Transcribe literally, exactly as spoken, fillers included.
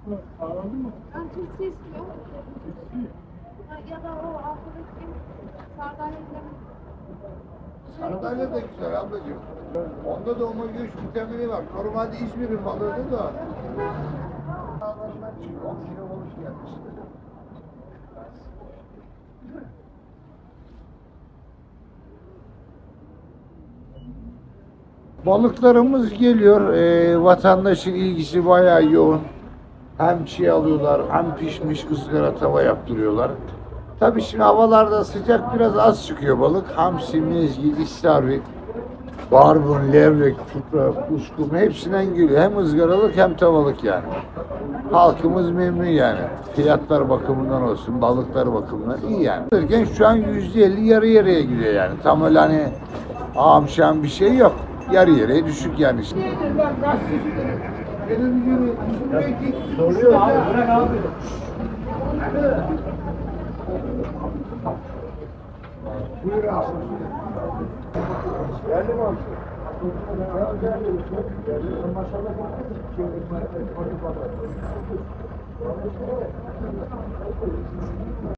Ben tepsi istiyorum. Ha, ya da o arkadaki sardalyaların Sardalya da güzel ablacığım. Onda da omega üç vitamini var. Normalde İzmir'in balığıdır da. Dağlarından çıkıyor. on kilo balık gelmiş. Balıklarımız geliyor. Ee, vatandaşın ilgisi bayağı yoğun. Hem çiğ alıyorlar, hem pişmiş ızgara tava yaptırıyorlar. Tabii şimdi havalarda sıcak, biraz az çıkıyor balık. Hamsi, mezgit, istavrit, barbun, levrek, çupra, kuskum hepsinden geliyor. Hem ızgaralık hem tavalık yani. Halkımız memnun yani. Fiyatlar bakımından olsun, balıklar bakımından iyi yani. Derken şu an yüzde elli yarı yarıya gidiyor yani. Tam öyle hani amşan bir şey yok. Yarı yarıya düşük yani. Soruyor abi, bırak abi. Buyur abi. Geldi mi abi? Maşallah.